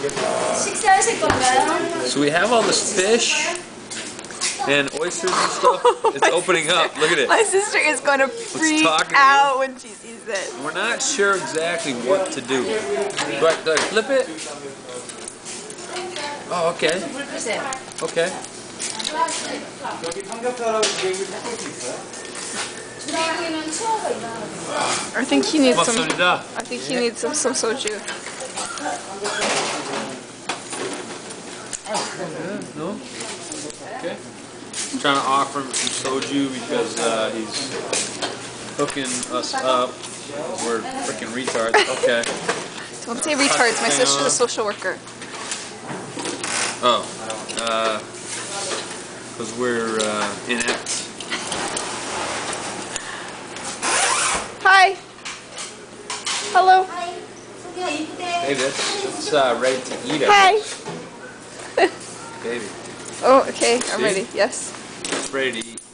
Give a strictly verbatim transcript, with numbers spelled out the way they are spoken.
식사하실 건가요? So we have all this fish and oysters and stuff. It's opening up. Look at it. My sister is going to freak talking to out when she sees it. We're not sure exactly what to do. Do I, do I flip it? Oh, okay. Okay. I think he needs some. 고맙습니다. I think he needs some, some soju. No? Okay. I'm trying to offer him some soju because uh, he's hooking us up. We're freaking retards. Okay. Don't say retards. My sister's a social worker. Oh. Uh, because we're uh, inept. Hi. Hello. Hey, that's, that's uh, ready to eat it. Hi. Baby. Oh, okay. I'm See? ready. Yes. It's ready to eat.